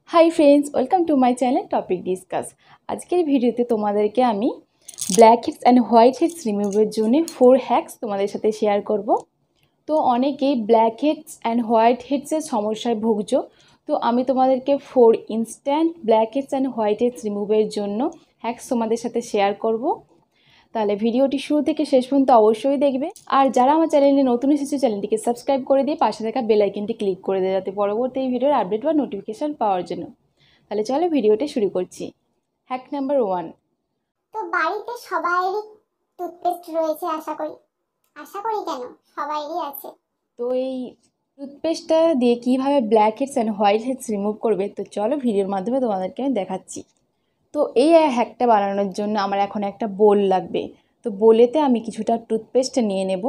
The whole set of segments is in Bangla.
High friends, welcome to my channel topic discuss. आजकेर भिडियोते तोमादेरके आमी blackheads and whiteheads रिमुभेर जोन्नो 4 हैक्स तोमादेर साथे शेयर करब। तो अनेकेई ब्लैक हेड्स एंड व्हाइट हेड्सের समस्याয় भुगছো। तो आमी तोमादेरके 4 instant blackheads and whiteheads रिमुभेर जोन्नो हैक्स तोमादेर साथे शेयर करब। তাহলে ভিডিওটি শুরু থেকে শেষ পর্যন্ত অবশ্যই দেখবে। আর যারা আমার চ্যানেলে নতুন এসেছে চ্যানেলটিকে সাবস্ক্রাইব করে দিয়ে পাশে থাকা বেল আইকনটি ক্লিক করে দেয় যাতে পরবর্তী এই ভিডিওর আপডেট বা নোটিফিকেশন পাওয়ার জন্য। তাহলে চলো ভিডিওটা শুরু করছি। Hack number 1। তো বাড়িতে সবাইরই টুথপেস্ট রয়েছে আশা করি কেন সবাইরই আছে। তো এই টুথপেস্টটা দিয়ে কিভাবে blackheads and whiteheads remove করবে তো চলো ভিডিওর মাধ্যমে তোমাদেরকে আমি দেখাচ্ছি। তো এই হ্যাকটা বানানোর জন্য আমার এখন একটা বোল লাগবে। তো বোলেতে আমি কিছুটা টুথপেস্ট নিয়ে নেব,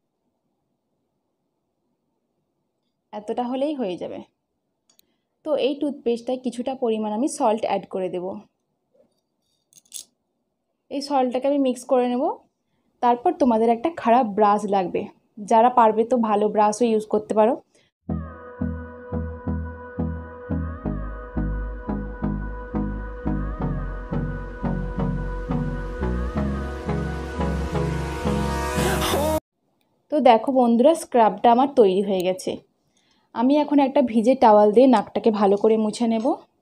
এতটা হলেই হয়ে যাবে। তো এই টুথপেস্টটায় কিছুটা পরিমাণ আমি সল্ট অ্যাড করে দেব। এই সল্টটাকে আমি মিক্স করে নেব। তারপর তোমাদের একটা খারাপ ব্রাশ লাগবে, যারা পারবে তো ভালো ব্রাশও ইউজ করতে পারো। তো দেখো বন্ধুরা, স্ক্রাবটা আমার তৈরি হয়ে গেছে। আমি এখন একটা ভিজে টাওয়াল দিয়ে নাকটাকে ভালো করে মুছে নেব।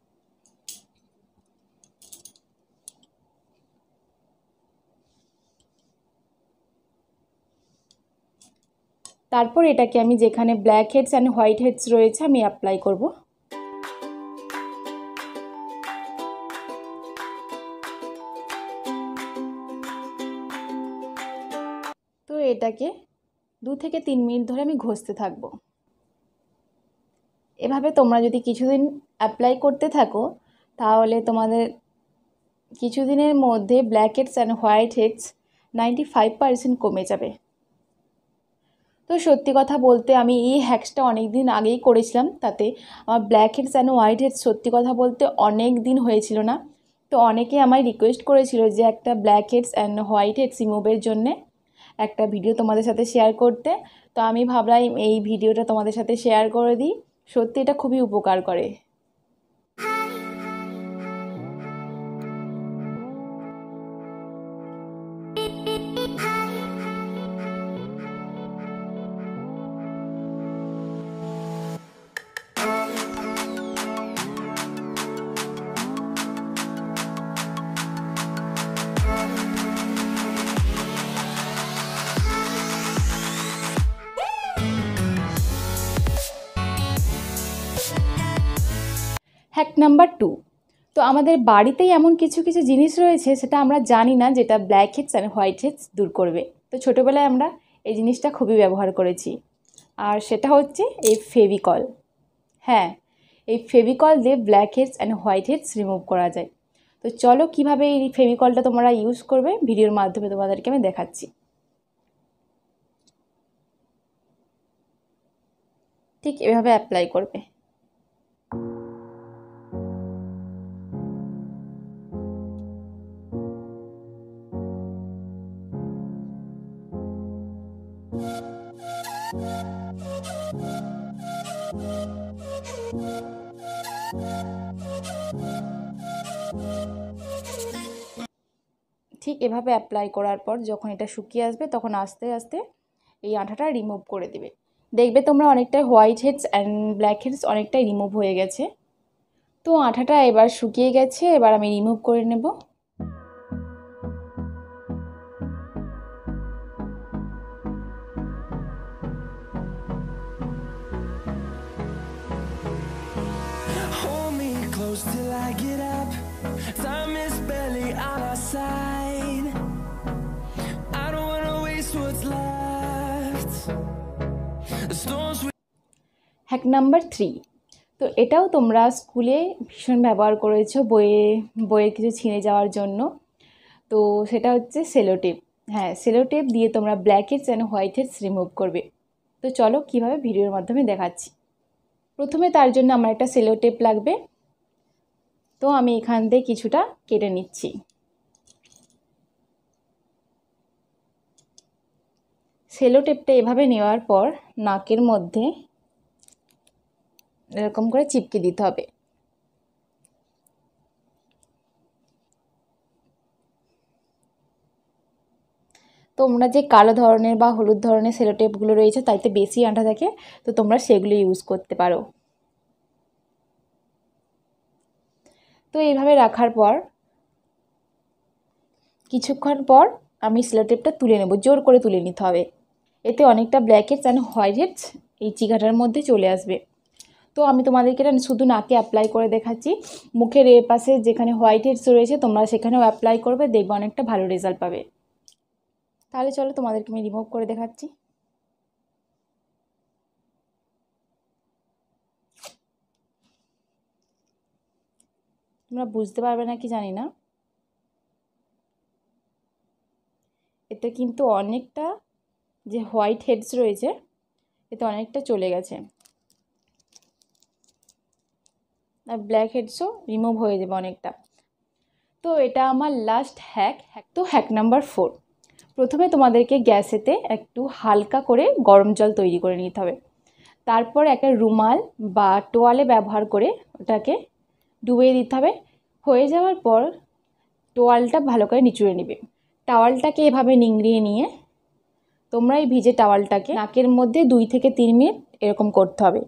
তারপর এটাকে আমি যেখানে blackheads and whiteheads রয়েছে আমি অ্যাপ্লাই করব। তো এটাকে 2 থেকে 3 মিনিট ধরে আমি ঘষতে থাকব। এভাবে তোমরা যদি কিছুদিন অ্যাপ্লাই করতে থাকো তাহলে তোমাদের কিছুদিনের মধ্যে blackheads and whiteheads 95% কমে যাবে। তো সত্যি কথা বলতে আমি এই হ্যাকসটা অনেক দিন আগেই করেছিলাম, তাতে আমার blackheads and whiteheads সত্যি কথা বলতে অনেক দিন হয়েছিল না। তো অনেকে আমায় রিকোয়েস্ট করেছিল যে একটা blackheads and whiteheads রিমুভের জন্যে একটা ভিডিও তোমাদের সাথে শেয়ার করতে। তো আমি ভাবলাম এই ভিডিওটা তোমাদের সাথে শেয়ার করে দিই। সত্যি এটা খুবই উপকার করে। Hack number 2। তো আমাদের বাড়িতেই এমন কিছু কিছু জিনিস রয়েছে সেটা আমরা জানি না যেটা blackheads and whiteheads দূর করবে। তো ছোটোবেলায় আমরা এই জিনিসটা খুবই ব্যবহার করেছি, আর সেটা হচ্ছে এই ফেভিকল। হ্যাঁ, এই ফেভিকল দিয়ে blackheads and whiteheads remove করা যায়। তো চলো কিভাবে এই ফেভিকলটা তোমরা ইউজ করবে ভিডিওর মাধ্যমে তোমাদেরকে আমি দেখাচ্ছি। ঠিক এভাবে অ্যাপ্লাই করবে। ঠিক এভাবে অ্যাপ্লাই করার পর যখন এটা শুকিয়ে আসবে তখন আস্তে আস্তে এই আঠাটা রিমুভ করে দেবে। দেখবে তোমরা অনেকটাই whiteheads and blackheads অনেকটাই রিমুভ হয়ে গেছে। তো আঠাটা এবার শুকিয়ে গেছে, এবার আমি রিমুভ করে নেব। Till I get up, time is barely on our side. I don't wanna waste what's left. The storms. Hack number 3। তো এটাও তোমরা স্কুলে ভীষণ ব্যবহার করেছো বইয়ের কিছু ছিঁড়ে যাওয়ার জন্য। তো সেটা হচ্ছে সেলোটেপ। হ্যাঁ, সেলোটেপ দিয়ে তোমরা blackheads and whiteheads remove করবে। তো চলো কীভাবে ভিডিওর মাধ্যমে দেখাচ্ছি। প্রথমে তার জন্য আমার একটা সেলোটেপ লাগবে। তো আমি এখান থেকে কিছুটা কেটে নিচ্ছি। সেলো টেপটা এভাবে নেওয়ার পর নাকের মধ্যে এরকম করে চিপকে দিতে হবে। তোমরা যে কালো ধরনের বা হলুদ ধরনের সেলো টেপগুলো রয়েছে তাইতে বেশি আঠা থাকে, তো তোমরা সেগুলো ইউজ করতে পারো। তো এইভাবে রাখার পর কিছুক্ষণ পর আমি সেলো টেপটা তুলে নেব, জোর করে তুলে নিতে হবে। এতে অনেকটা blackheads and whiteheads এই চিকাটার মধ্যে চলে আসবে। তো আমি তোমাদেরকে এটা শুধু নাকে অ্যাপ্লাই করে দেখাচ্ছি। মুখের এ পাশে যেখানে হোয়াইট হেডস রয়েছে তোমরা সেখানেও অ্যাপ্লাই করবে, দেখবে অনেকটা ভালো রেজাল্ট পাবে। তাহলে চলো তোমাদেরকে আমি রিমুভ করে দেখাচ্ছি। তোমরা বুঝতে পারবে না কি জানি না, এতে কিন্তু অনেকটা যে হোয়াইট হেডস রয়েছে এতে অনেকটা চলে গেছে, আর ব্ল্যাক হেডসও রিমুভ হয়ে যাবে অনেকটা। তো এটা আমার লাস্ট হ্যাক। তো হ্যাক নাম্বার 4, প্রথমে তোমাদেরকে গ্যাসেতে একটু হালকা করে গরম জল তৈরি করে নিতে হবে। তারপর একটা রুমাল বা টোয়ালে ব্যবহার করে ওটাকে ডুবিয়ে দিতে হবে। হয়ে যাওয়ার পর টোয়ালটা ভালো করে নিচুড়ে নেবে। টাওয়ালটাকে এভাবে নিংড়িয়ে নিয়ে তোমরা এই ভিজে টাওয়ালটাকে নাকের মধ্যে 2 থেকে 3 মিনিট এরকম করতে হবে।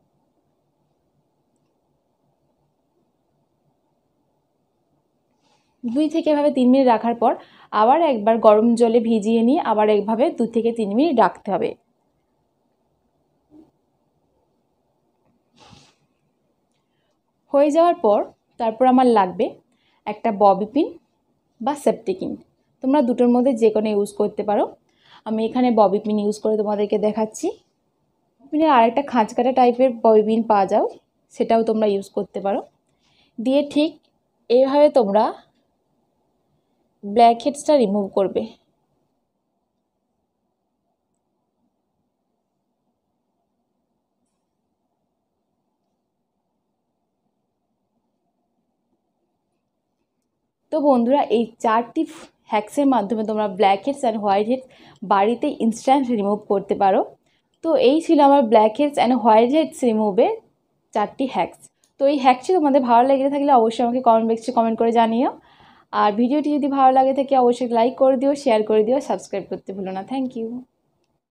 দুই থেকে এভাবে 3 মিনিট রাখার পর আবার একবার গরম জলে ভিজিয়ে নিয়ে আবার একভাবে 2 থেকে 3 মিনিট রাখতে হবে। হয়ে যাওয়ার পর তারপর আমার লাগবে একটা ববি পিন বা সেফটি পিন, তোমরা দুটোর মধ্যে যে কোনো ইউজ করতে পারো। আমি এখানে ববি পিন ইউজ করে তোমাদেরকে দেখাচ্ছি। পিনের আরেকটা খাঁজ কাটা টাইপের ববি পিন পাওয়া যায়, সেটাও তোমরা ইউজ করতে পারো। দিয়ে ঠিক এইভাবে তোমরা ব্ল্যাক হেডসটা রিমুভ করবে। তো বন্ধুরা, এই 4টি হ্যাক্সের মাধ্যমে তোমরা blackheads and whiteheads বাড়িতে ইনস্ট্যান্ট রিমুভ করতে পারো। তো এই ছিল আমার blackheads and whiteheads রিমুভের 4টি হ্যাক্স। তো এই হ্যাকটি তোমাদের ভালো লেগে থাকলে অবশ্যই আমাকে কমেন্ট বক্সে কমেন্ট করে জানিও। আর ভিডিওটি যদি ভালো লাগে থাকে অবশ্যই লাইক করে দিও, শেয়ার করে দিও, সাবস্ক্রাইব করতে ভুলো না। Thank you.